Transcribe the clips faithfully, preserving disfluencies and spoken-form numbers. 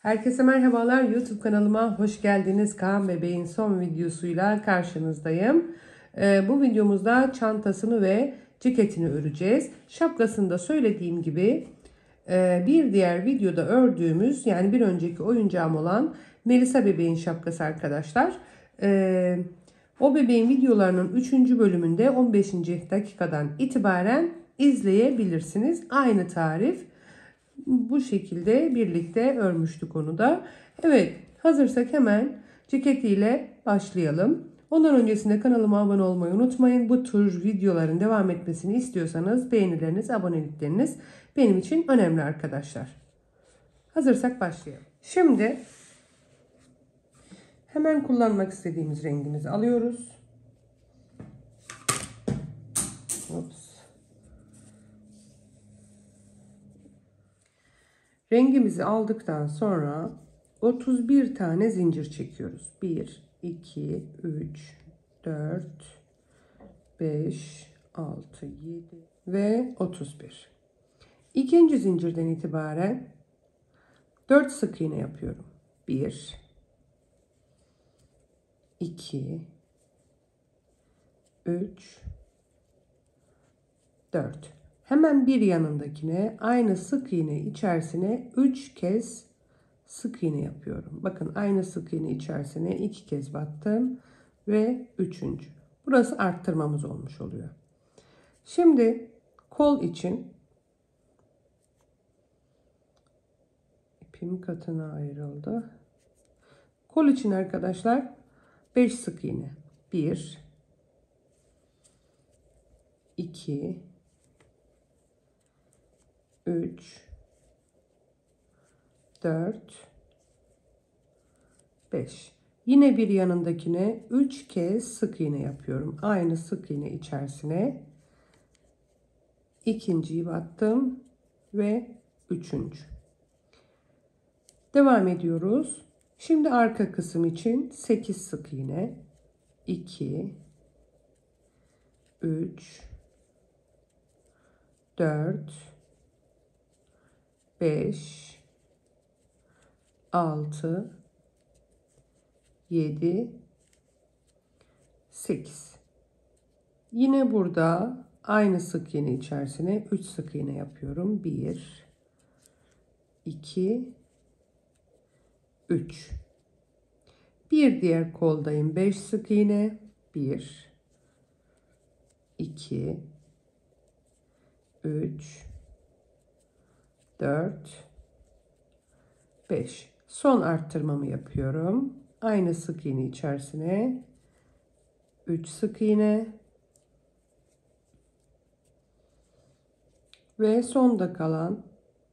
Herkese merhabalar. YouTube kanalıma hoş geldiniz. Kaan Bebeğin son videosuyla karşınızdayım. Ee, bu videomuzda çantasını ve ceketini öreceğiz. Şapkasını da söylediğim gibi e, bir diğer videoda ördüğümüz, yani bir önceki oyuncağım olan Melisa Bebeğin şapkası arkadaşlar. Ee, o bebeğin videolarının üçüncü bölümünde on beşinci dakikadan itibaren izleyebilirsiniz. Aynı tarif. Bu şekilde birlikte örmüştük onu da. Evet, hazırsak hemen ceketiyle başlayalım. Ondan öncesinde kanalıma abone olmayı unutmayın. Bu tür videoların devam etmesini istiyorsanız beğenileriniz, abonelikleriniz benim için önemli arkadaşlar. Hazırsak başlayalım. Şimdi hemen kullanmak istediğimiz rengimizi alıyoruz. Ups. Rengimizi aldıktan sonra otuz bir tane zincir çekiyoruz. bir, iki, üç, dört, beş, altı, yedi ve otuz bir. İkinci zincirden itibaren dört sık iğne yapıyorum. bir, iki, üç, dört. Hemen bir yanındakine aynı sık iğne içerisine üç kez sık iğne yapıyorum. Bakın aynı sık iğne içerisine iki kez battım ve üçüncü. Burası arttırmamız olmuş oluyor. Şimdi kol için ipim katına ayrıldı. Kol için arkadaşlar beş sık iğne. bir, iki, üç, dört, beş. Yine bir yanındakine üç kez sık iğne yapıyorum. Aynı sık iğne içerisine ikinciyi battım ve üçüncü. Devam ediyoruz. Şimdi arka kısım için sekiz sık iğne. iki, üç, dört, beş, altı, yedi, sekiz. Yine burada aynı sık iğne içerisine üç sık iğne yapıyorum. bir, iki, üç. Bir diğer koldayım. beş sık iğne. bir, iki, üç, dört, beş. Son arttırmamı yapıyorum. Aynı sık iğne içerisine üç sık iğne ve sonda kalan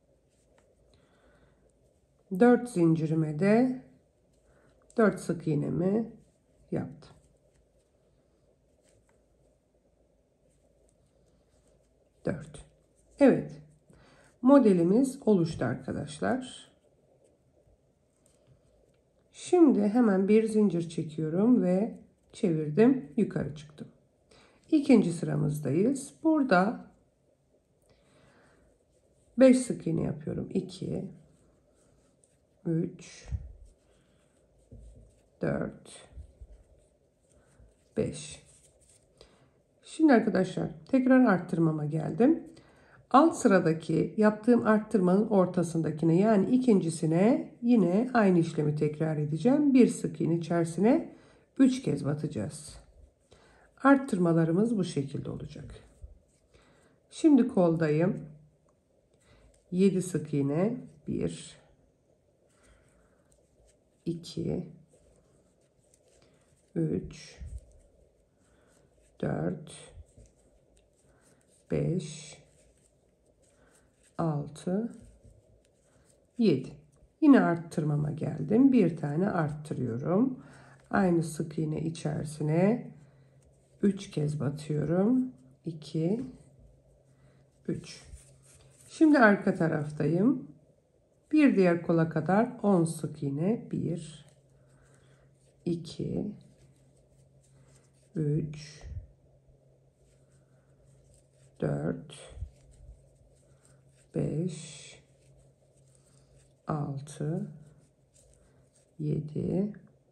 dört zincirime de dört sık iğnemi yaptım. dört. Evet. Modelimiz oluştu arkadaşlar. Şimdi hemen bir zincir çekiyorum ve çevirdim, yukarı çıktım. İkinci sıramızdayız. Burada beş sık iğne yapıyorum. iki, üç, dört, beş. Şimdi arkadaşlar tekrar arttırmama geldim. Alt sıradaki yaptığım arttırmanın ortasındakine, yani ikincisine yine aynı işlemi tekrar edeceğim. Bir sık iğne içerisine üç kez batacağız. Arttırmalarımız bu şekilde olacak. Şimdi koldayım. yedi sık iğne. bir, iki, üç, dört, beş, altı, yedi. Yine arttırmama geldim. Bir tane arttırıyorum. Aynı sık iğne içerisine üç kez batıyorum. iki, üç. Şimdi arka taraftayım. Bir diğer kola kadar on sık iğne. bir, iki, üç, dört, beş, altı, yedi,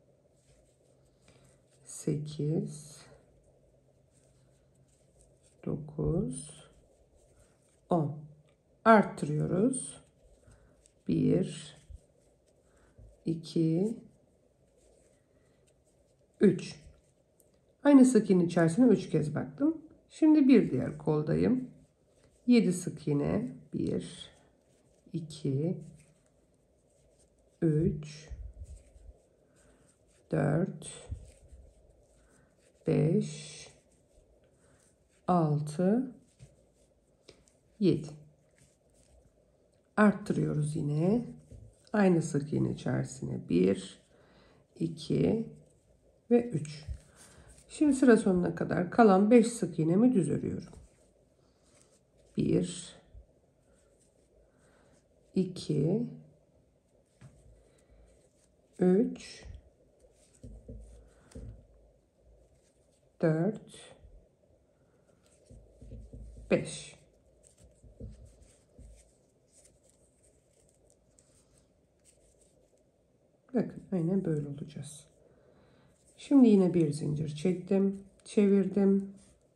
sekiz, dokuz, on. Arttırıyoruz. bir, iki, üç. Aynı sık iğne içerisine üç kez baktım. Şimdi bir diğer koldayım. yedi sık iğne. bir, iki, üç, dört, beş, altı, yedi. Arttırıyoruz yine. Aynı sık iğne içerisine bir, iki ve üç. Şimdi sıra sonuna kadar kalan beş sık iğnemi düz örüyorum. bir, iki, üç, dört, beş. Bakın aynen böyle olacağız. Şimdi yine bir zincir çektim, çevirdim.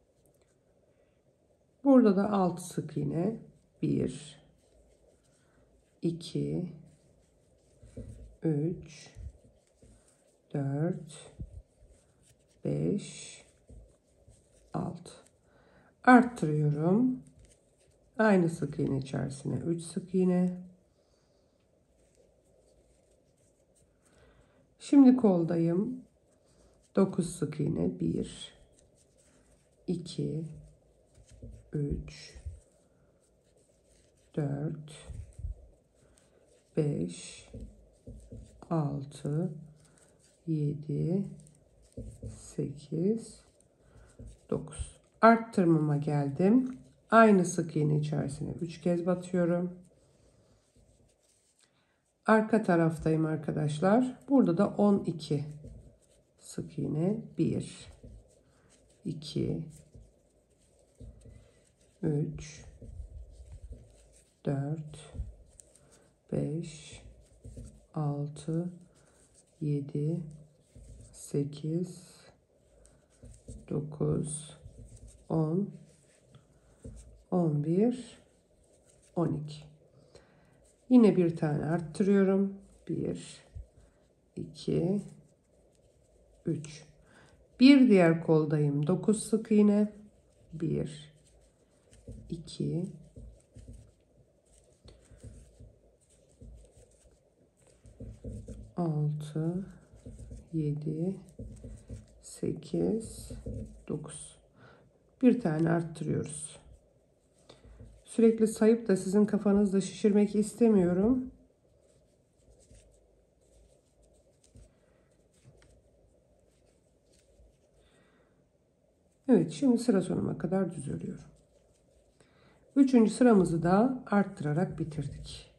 Burada da altı sık iğne. bir, iki, üç, dört, beş, altı. Arttırıyorum. Aynı sık iğne içerisine üç sık iğne. Şimdi koldayım. dokuz sık iğne. bir, iki, üç, dört, beş, altı, yedi, sekiz, dokuz. Arttırmama geldim. Aynı sık iğne içerisine üç kez batıyorum. Arka taraftayım arkadaşlar. Burada da on iki sık iğne. bir, iki, üç, dört, beş, altı, yedi, sekiz, dokuz, on, on bir, on iki. Yine bir tane arttırıyorum. bir, iki, üç. Bir diğer koldayım. dokuz sık iğne. bir, iki, altı, yedi, sekiz, dokuz. Bir tane arttırıyoruz. Sürekli sayıp da sizin kafanızda şişirmek istemiyorum. Evet, şimdi sıra sonuna kadar düz örüyorum. Üçüncü sıramızı da arttırarak bitirdik.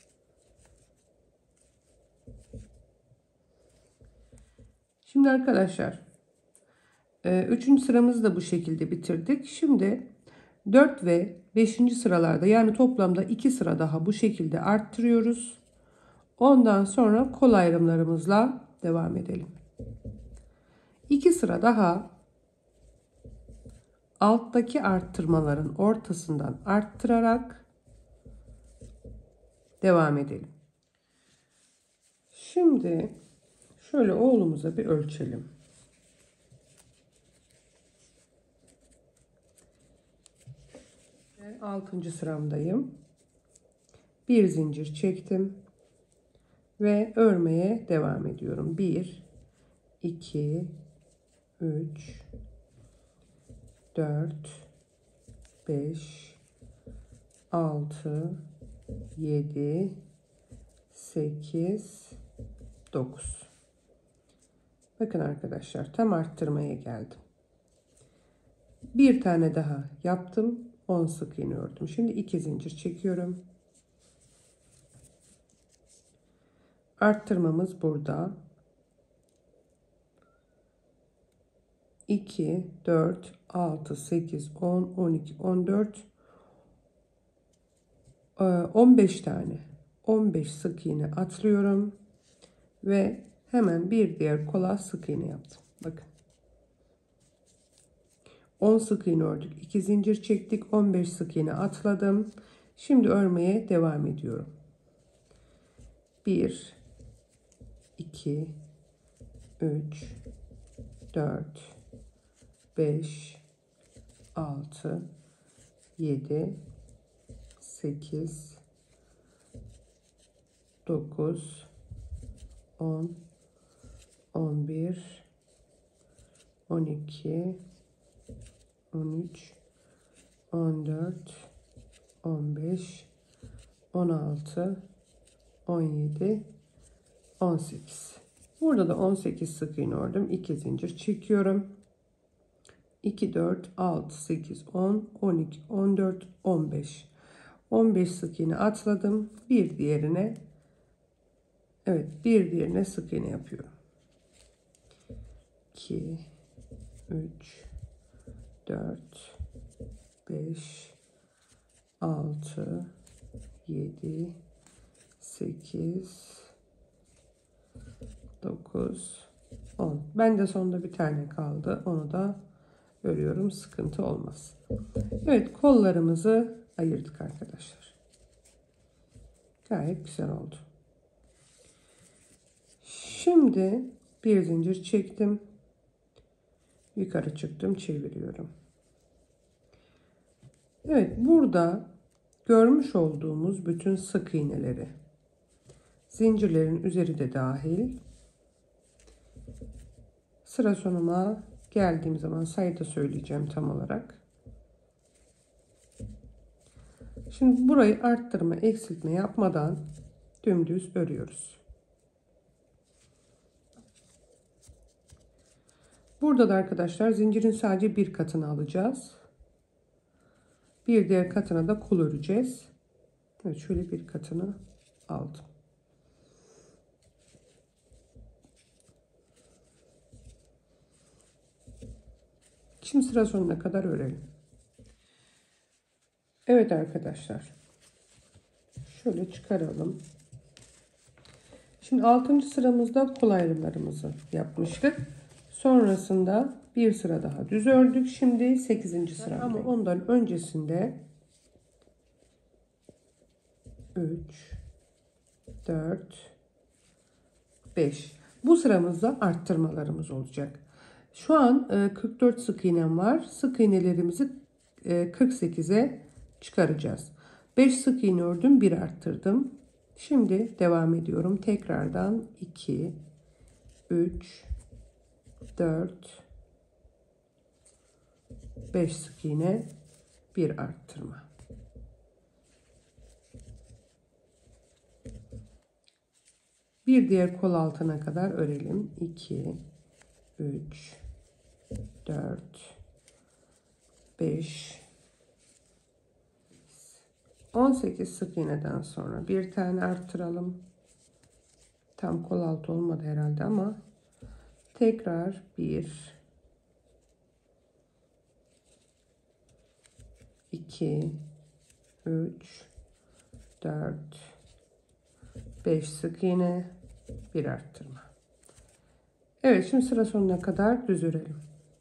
Şimdi arkadaşlar, üçüncü sıramızı da bu şekilde bitirdik. Şimdi dört ve beşinci sıralarda, yani toplamda iki sıra daha bu şekilde arttırıyoruz. Ondan sonra kol ayrımlarımızla devam edelim. iki sıra daha alttaki arttırmaların ortasından arttırarak devam edelim. Şimdi şöyle oğlumuza bir ölçelim. altıncı sıramdayım. Bir zincir çektim ve örmeye devam ediyorum. bir, iki, üç, dört, beş, altı, yedi, sekiz, dokuz. Bakın arkadaşlar, tam arttırmaya geldim. Bir tane daha yaptım. on sık iğne ördüm. Şimdi iki zincir çekiyorum. Arttırmamız burada. iki, dört, altı, sekiz, on, on iki, on dört, on beş tane. on beş sık iğne atlıyorum. Ve hemen bir diğer kola sık iğne yaptım. Bakın. on sık iğne ördük. iki zincir çektik. on beş sık iğne atladım. Şimdi örmeye devam ediyorum. bir, iki, üç, dört, beş, altı, yedi, sekiz, dokuz, on, on bir, on iki, on üç, on dört, on beş, on altı, on yedi, on sekiz. Burada da on sekiz sık iğne ördüm. iki zincir çekiyorum. iki, dört, altı, sekiz, on, on iki, on dört, on beş. on beş sık iğne atladım. Bir diğerine, evet, bir diğerine sık iğne yapıyorum. iki, üç, dört, beş, altı, yedi, sekiz, dokuz, on. Ben de sonunda bir tane kaldı. Onu da örüyorum. Sıkıntı olmaz. Evet, kollarımızı ayırdık arkadaşlar. Gayet güzel oldu. Şimdi bir zincir çektim. Yukarı çıktım. Çeviriyorum. Evet, burada görmüş olduğumuz bütün sık iğneleri, zincirlerin üzeri de dahil, sıra sonuma geldiğim zaman sayıda söyleyeceğim tam olarak. Şimdi burayı arttırma, eksiltme yapmadan dümdüz örüyoruz. Burada da arkadaşlar zincirin sadece bir katını alacağız. Bir diğer katına da kul öreceğiz. Evet, şöyle bir katını aldım. Şimdi sıra sonuna kadar örelim. Evet arkadaşlar. Şöyle çıkaralım. Şimdi altıncı sıramızda kol ayrımlarımızı yapmıştık. Sonrasında bir sıra daha düz ördük. Şimdi sekizinci sıra. Ama ondan öncesinde üç, dört, beş. Bu sıramızda arttırmalarımız olacak. Şu an kırk dört sık iğnem var. Sık iğnelerimizi kırk sekize çıkaracağız. beş sık iğne ördüm, bir arttırdım. Şimdi devam ediyorum. Tekrardan iki, üç, dört, beş sık iğne, bir arttırma. Bir diğer kol altına kadar örelim. iki, üç, dört, beş, on sekiz sık iğneden sonra bir tane arttıralım. Tam kol altı olmadı herhalde ama tekrar bir, iki, üç, dört, beş sık iğne, bir arttırma. Evet, şimdi sıra sonuna kadar düz örelim.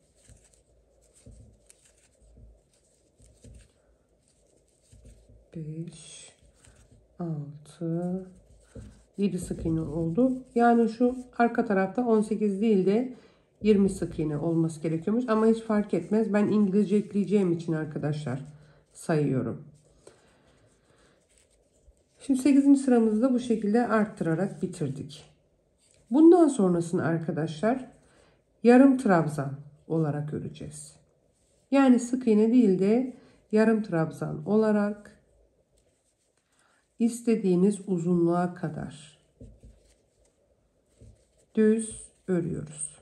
beş, altı, yedi sık iğne oldu. Yani şu arka tarafta on sekiz değil de yirmi sık iğne olması gerekiyormuş. Ama hiç fark etmez. Ben İngilizce ekleyeceğim için arkadaşlar sayıyorum. Şimdi sekizinci sıramızı da bu şekilde arttırarak bitirdik. Bundan sonrasını arkadaşlar yarım trabzan olarak öreceğiz. Yani sık iğne değil de yarım trabzan olarak istediğiniz uzunluğa kadar düz örüyoruz.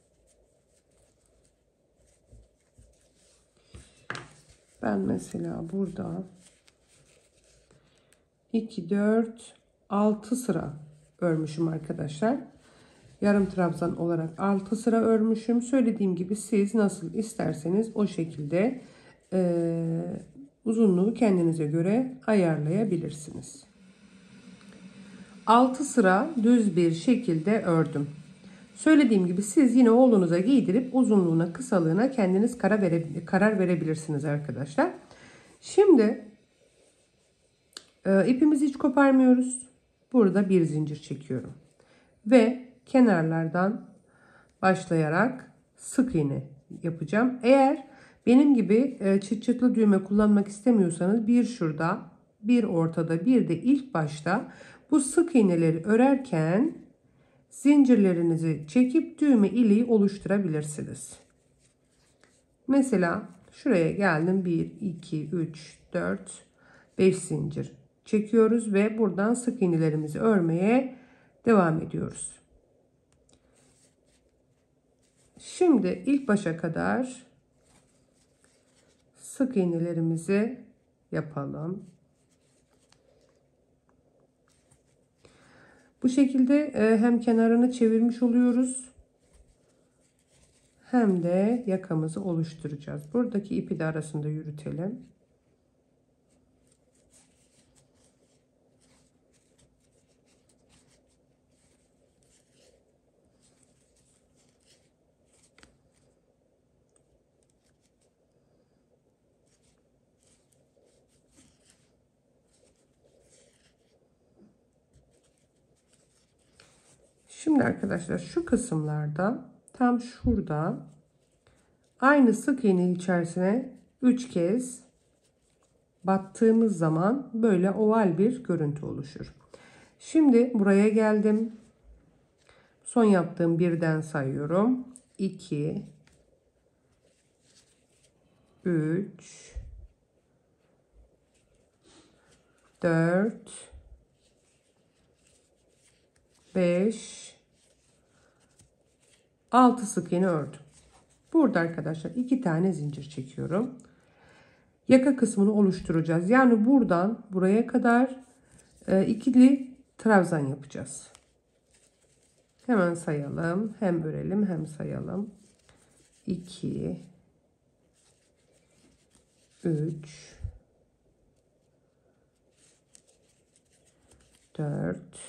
Ben mesela burada iki, dört, altı sıra örmüşüm arkadaşlar. Yarım trabzan olarak altı sıra örmüşüm. Söylediğim gibi siz nasıl isterseniz o şekilde e, uzunluğu kendinize göre ayarlayabilirsiniz. altı sıra düz bir şekilde ördüm. Söylediğim gibi siz yine oğlunuza giydirip uzunluğuna, kısalığına kendiniz karar, vere, karar verebilirsiniz arkadaşlar. Şimdi e, ipimizi hiç koparmıyoruz. Burada bir zincir çekiyorum. Ve kenarlardan başlayarak sık iğne yapacağım. Eğer benim gibi e, çıt çıtlı düğme kullanmak istemiyorsanız bir şurada, bir ortada, bir de ilk başta bu sık iğneleri örerken zincirlerinizi çekip düğme iliği oluşturabilirsiniz. Mesela şuraya geldim. bir, iki, üç, dört, beş zincir çekiyoruz ve buradan sık iğnelerimizi örmeye devam ediyoruz. Şimdi ilk başa kadar sık iğnelerimizi yapalım. Bu şekilde hem kenarını çevirmiş oluyoruz hem de yakamızı oluşturacağız. Buradaki ipi de arasında yürütelim. Şimdi arkadaşlar şu kısımlarda tam şurada aynı sık iğne içerisine üç kez battığımız zaman böyle oval bir görüntü oluşur. Şimdi buraya geldim. Son yaptığım birden sayıyorum. iki, üç, dört, beş, altı sık iğne ördüm. Burada arkadaşlar iki tane zincir çekiyorum. Yaka kısmını oluşturacağız. Yani buradan buraya kadar e, ikili trabzan yapacağız. Hemen sayalım. Hem örelim hem sayalım. iki, üç, dört,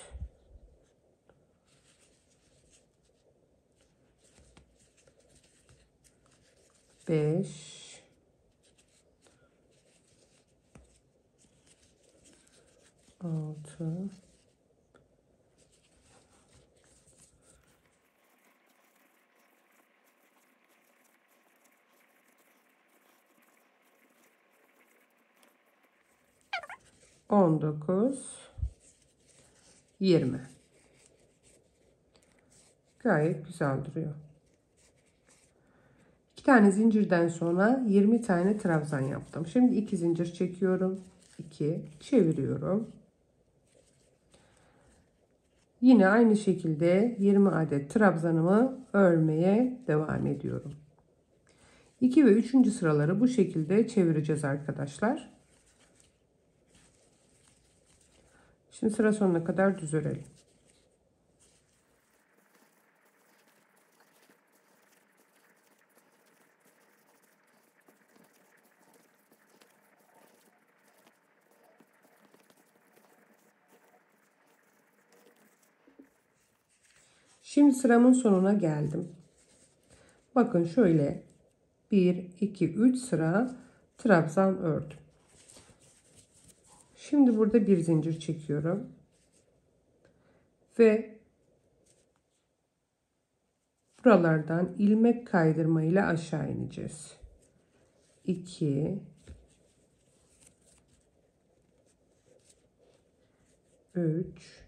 beş, altı, on dokuz, yirmi. Gayet güzel duruyor. iki tane zincirden sonra yirmi tane trabzan yaptım. Şimdi iki zincir çekiyorum. iki, çeviriyorum. Yine aynı şekilde yirmi adet trabzanımı örmeye devam ediyorum. iki ve üçüncü sıraları bu şekilde çevireceğiz arkadaşlar. Şimdi sıra sonuna kadar düz örelim. Şimdi sıramın sonuna geldim. Bakın şöyle bir, iki, üç sıra trabzan ördüm. Şimdi burada bir zincir çekiyorum. Ve buralardan ilmek kaydırma ile aşağı ineceğiz. iki, üç,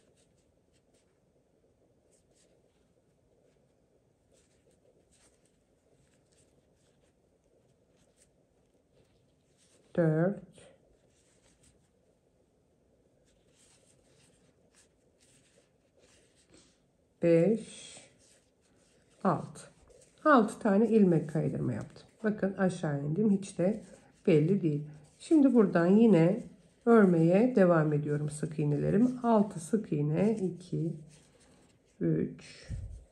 dört, beş, altı. altı tane ilmek kaydırma yaptım. Bakın aşağı indim. Hiç de belli değil. Şimdi buradan yine örmeye devam ediyorum sık iğnelerimi. altı sık iğne. iki, üç,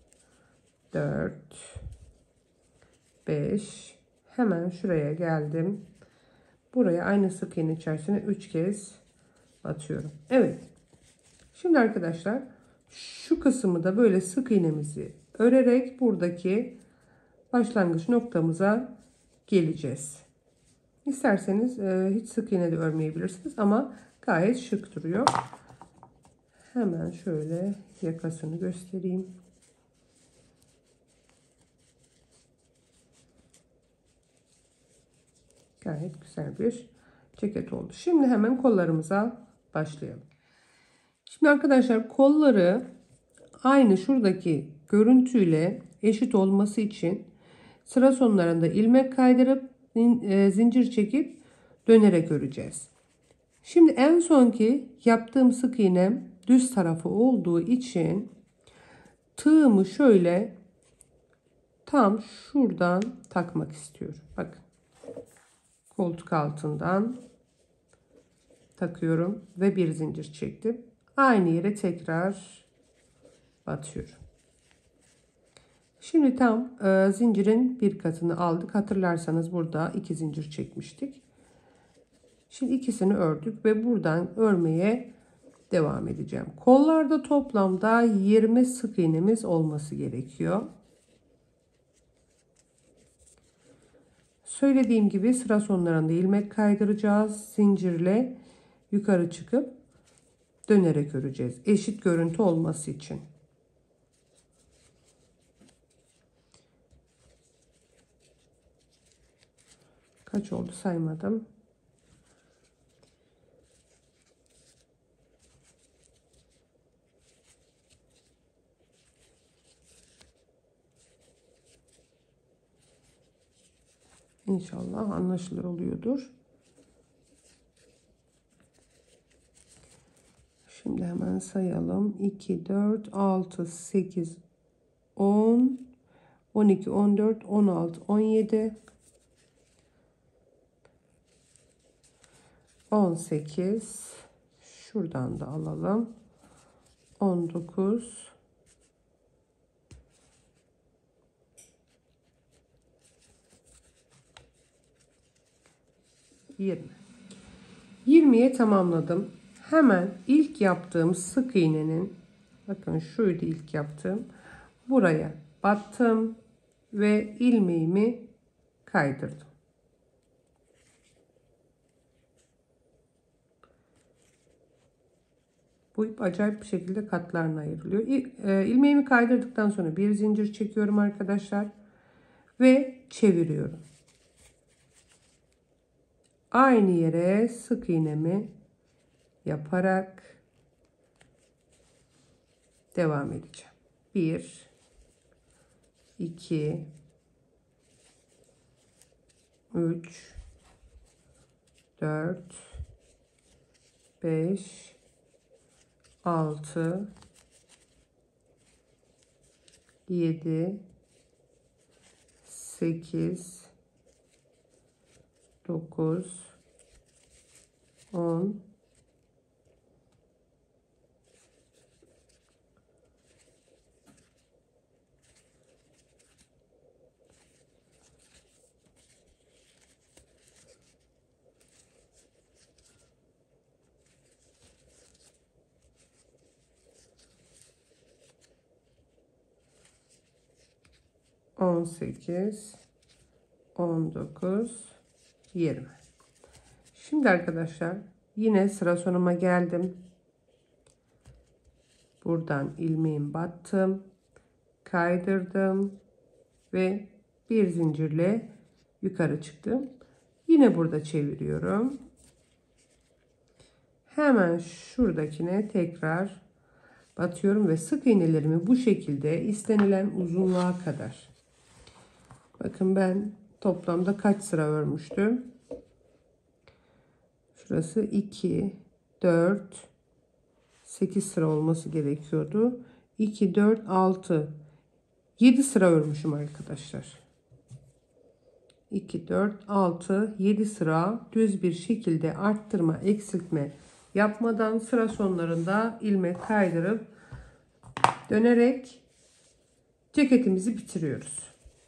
dört, beş. Hemen şuraya geldim. Buraya aynı sık iğne içerisine üç kez batıyorum. Evet. Şimdi arkadaşlar şu kısmı da böyle sık iğnemizi örerek buradaki başlangıç noktamıza geleceğiz. İsterseniz e, hiç sık iğne de örmeyebilirsiniz ama gayet şık duruyor. Hemen şöyle yakasını göstereyim. Gayet güzel bir ceket oldu. Şimdi hemen kollarımıza başlayalım. Şimdi arkadaşlar kolları aynı şuradaki görüntüyle eşit olması için sıra sonlarında ilmek kaydırıp zincir çekip dönerek öreceğiz. Şimdi en sonki yaptığım sık iğnem düz tarafı olduğu için tığımı şöyle tam şuradan takmak istiyorum. Bakın. Koltuk altından takıyorum ve bir zincir çektim. Aynı yere tekrar batıyorum. Şimdi tam e, zincirin bir katını aldık. Hatırlarsanız burada iki zincir çekmiştik. Şimdi ikisini ördük ve buradan örmeye devam edeceğim. Kollarda toplamda yirmi sık iğnemiz olması gerekiyor. Söylediğim gibi sıra sonlarında ilmek kaydıracağız. Zincirle yukarı çıkıp dönerek öreceğiz. Eşit görüntü olması için. Kaç oldu saymadım. İnşallah anlaşılır oluyordur. Şimdi hemen sayalım. iki, dört, altı, sekiz, on, on iki, on dört, on altı, on yedi, on sekiz. Şuradan da alalım. on dokuz. yirmi. yirmiye tamamladım. Hemen ilk yaptığım sık iğnenin, bakın şuydu ilk yaptığım, buraya battım ve ilmeğimi kaydırdım. Bu ip acayip bir şekilde katlarına ayrılıyor. İlmeğimi kaydırdıktan sonra bir zincir çekiyorum arkadaşlar ve çeviriyorum. Aynı yere sık iğnemi yaparak devam edeceğim. bir, iki, üç, dört, beş, altı, yedi, sekiz, dokuz, on, on sekiz, on dokuz, yirmi. Şimdi arkadaşlar yine sıra sonuma geldim. Buradan ilmeğimi battım, kaydırdım ve bir zincirle yukarı çıktım. Yine burada çeviriyorum. Hemen şuradakine tekrar batıyorum ve sık iğnelerimi bu şekilde istenilen uzunluğa kadar. Bakın ben toplamda kaç sıra örmüştüm? Şurası iki, dört, sekiz sıra olması gerekiyordu. iki, dört, altı, yedi sıra örmüşüm arkadaşlar. iki, dört, altı, yedi sıra düz bir şekilde arttırma, eksiltme yapmadan sıra sonlarında ilmek kaydırıp dönerek ceketimizi bitiriyoruz.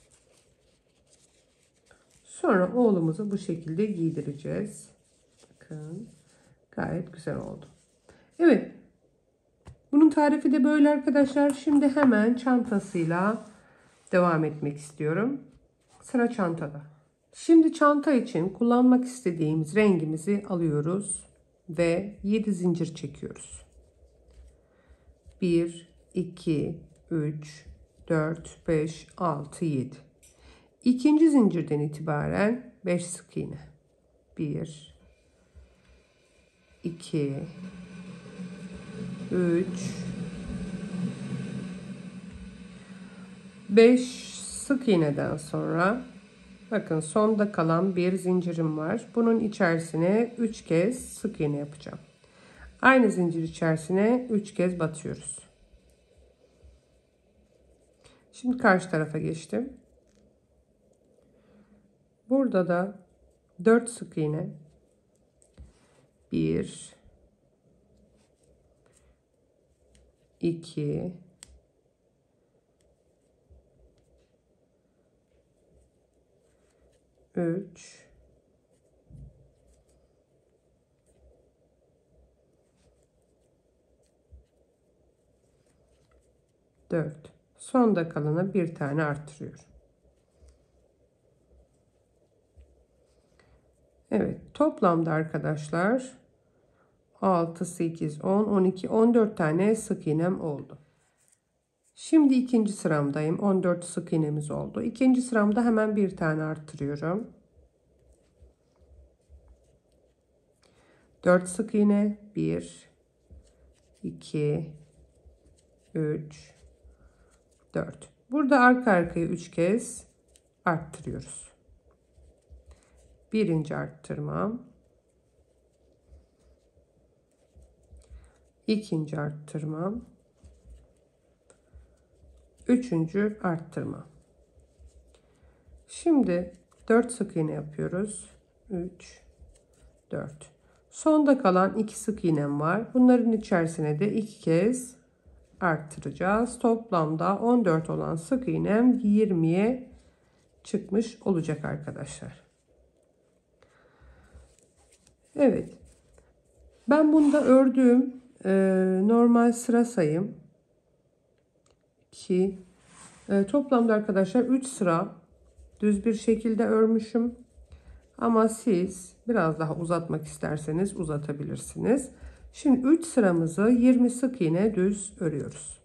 Sonra oğlumuzu bu şekilde giydireceğiz. Bakın gayet güzel oldu. Evet. Bunun tarifi de böyle arkadaşlar. Şimdi hemen çantasıyla devam etmek istiyorum. Sıra çantada. Şimdi çanta için kullanmak istediğimiz rengimizi alıyoruz ve yedi zincir çekiyoruz. bir, iki, üç, dört, beş, altı, yedi. İkinci zincirden itibaren beş sık iğne. bir, iki, üç, beş sık iğneden sonra bakın sonda kalan bir zincirim var. Bunun içerisine üç kez sık iğne yapacağım. Aynı zincir içerisine üç kez batıyoruz. Şimdi karşı tarafa geçtim. Burada da dört sık iğne. bir, iki, üç, dört. Sonda kalana bir tane arttırıyorum. Evet, toplamda arkadaşlar altı, sekiz, on, on iki, on dört tane sık iğnem oldu. Şimdi ikinci sıramdayım. on dört sık iğnemiz oldu. İkinci sıramda hemen bir tane arttırıyorum. dört sık iğne. bir, iki, üç, dört. Burada arka arkaya üç kez arttırıyoruz. Birinci arttırmam. İkinci arttırmam. Üçüncü arttırma. Şimdi dört sık iğne yapıyoruz. üç, dört. Sonda kalan iki sık iğnem var. Bunların içerisine de iki kez arttıracağız. Toplamda on dört olan sık iğnem yirmiye çıkmış olacak arkadaşlar. Evet. Ben bunda ördüğüm e, normal sıra sayım iki, e, toplamda arkadaşlar üç sıra düz bir şekilde örmüşüm. Ama siz biraz daha uzatmak isterseniz uzatabilirsiniz. Şimdi üç sıramızı yirmi sık iğne düz örüyoruz.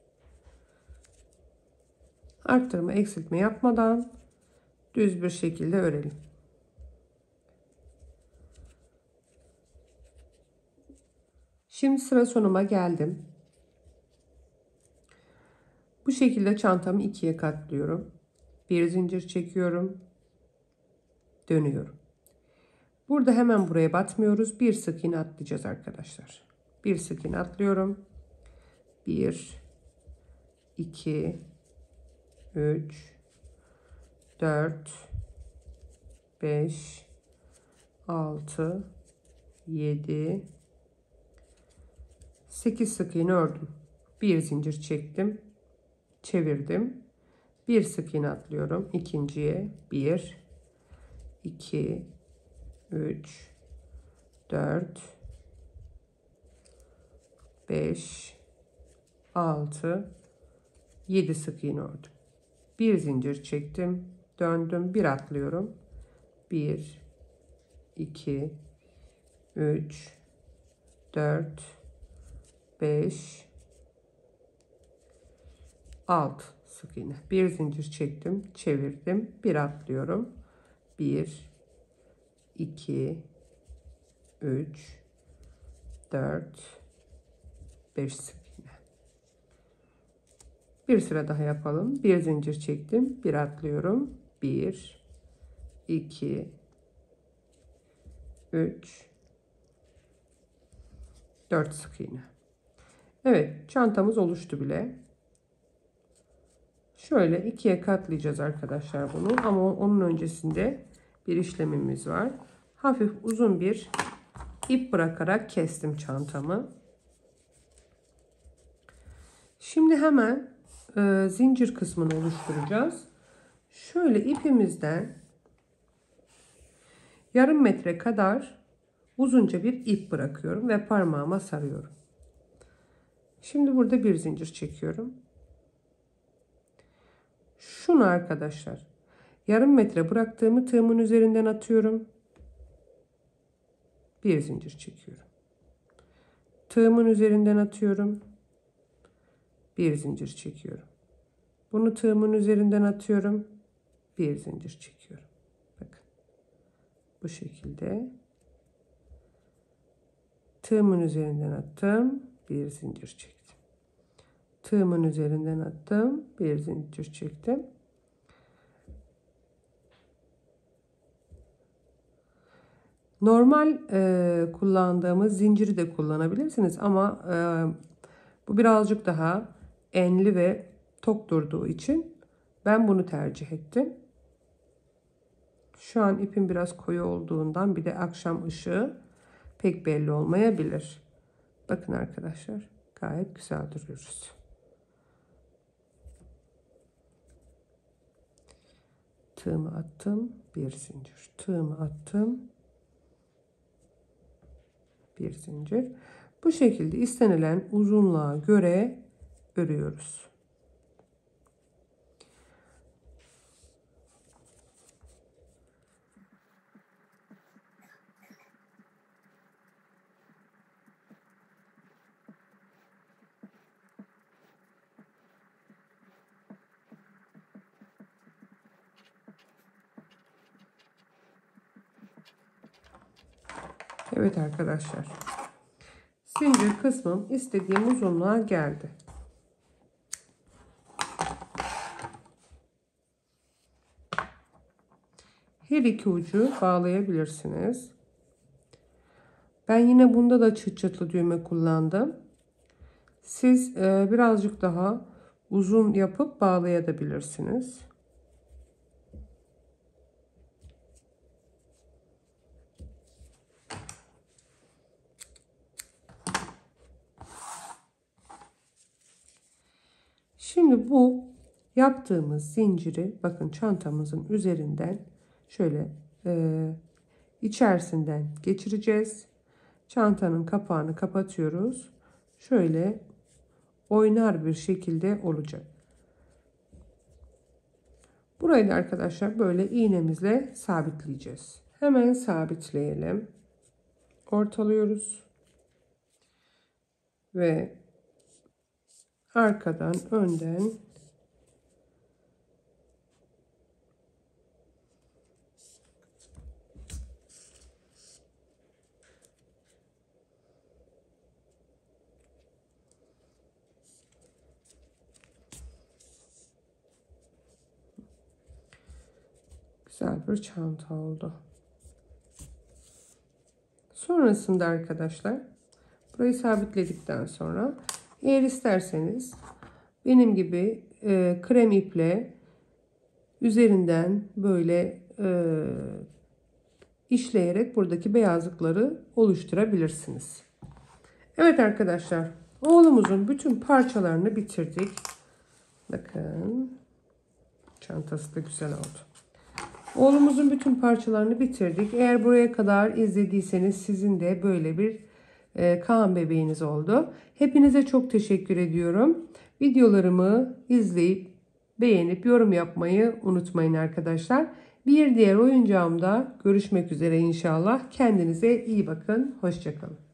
Arttırma eksiltme yapmadan düz bir şekilde örelim. Şimdi sıra sonuma geldim. Bu şekilde çantamı ikiye katlıyorum. Bir zincir çekiyorum. Dönüyorum. Burada hemen buraya batmıyoruz. Bir sık iğne atlayacağız arkadaşlar. Bir sık iğne atlıyorum. bir, iki, üç, dört, beş, altı, yedi, sekiz sık iğne ördüm. Bir zincir çektim. Çevirdim. Bir sık iğne atlıyorum. İkinciye bir, iki, üç, dört, beş, altı, yedi sık iğne ördüm. Bir zincir çektim. Döndüm. Bir atlıyorum. bir, iki, üç, dört, beş, altı sık iğne. Bir zincir çektim. Çevirdim. Bir atlıyorum. bir, iki, üç, dört, beş sık iğne. Bir sıra daha yapalım. Bir zincir çektim. Bir atlıyorum. bir, iki, üç, dört sık iğne. Evet, çantamız oluştu bile. Şöyle ikiye katlayacağız arkadaşlar bunu. Ama onun öncesinde bir işlemimiz var. Hafif uzun bir ip bırakarak kestim çantamı. Şimdi hemen e, zincir kısmını oluşturacağız. Şöyle ipimizden yarım metre kadar uzunca bir ip bırakıyorum ve parmağıma sarıyorum. Şimdi burada bir zincir çekiyorum. Şunu arkadaşlar, yarım metre bıraktığımı tığımın üzerinden atıyorum. Bir zincir çekiyorum. Tığımın üzerinden atıyorum. Bir zincir çekiyorum. Bunu tığımın üzerinden atıyorum. Bir zincir çekiyorum. Bakın. Bu şekilde. Tığımın üzerinden attım. Bir zincir çektim. Tığımın üzerinden attım. Bir zincir çektim. Normal e, kullandığımız zinciri de kullanabilirsiniz ama e, bu birazcık daha enli ve tok durduğu için ben bunu tercih ettim. Şu an ipim biraz koyu olduğundan, bir de akşam ışığı pek belli olmayabilir. Bakın arkadaşlar, gayet güzel duruyoruz. Tığımı attım, bir zincir. Tığımı attım, bir zincir. Bu şekilde istenilen uzunluğa göre örüyoruz. Evet arkadaşlar, zincir kısmım istediğim uzunluğa geldi. Her iki ucu bağlayabilirsiniz. Ben yine bunda da çıt çıtlı düğme kullandım. Siz e, birazcık daha uzun yapıp bağlayabilirsiniz. Şimdi bu yaptığımız zinciri bakın çantamızın üzerinden şöyle e, içerisinden geçireceğiz. Çantanın kapağını kapatıyoruz. Şöyle oynar bir şekilde olacak. Burayı da arkadaşlar böyle iğnemizle sabitleyeceğiz. Hemen sabitleyelim. Ortalıyoruz. Ve arkadan, önden güzel bir çanta oldu. Sonrasında arkadaşlar burayı sabitledikten sonra eğer isterseniz benim gibi e, krem iple üzerinden böyle e, işleyerek buradaki beyazlıkları oluşturabilirsiniz. Evet arkadaşlar, oğlumuzun bütün parçalarını bitirdik. Bakın çantası da güzel oldu. Oğlumuzun bütün parçalarını bitirdik. Eğer buraya kadar izlediyseniz sizin de böyle bir e, Kaan bebeğiniz oldu. Hepinize çok teşekkür ediyorum. Videolarımı izleyip beğenip yorum yapmayı unutmayın arkadaşlar. Bir diğer oyuncağımda görüşmek üzere inşallah. Kendinize iyi bakın. Hoşça kalın.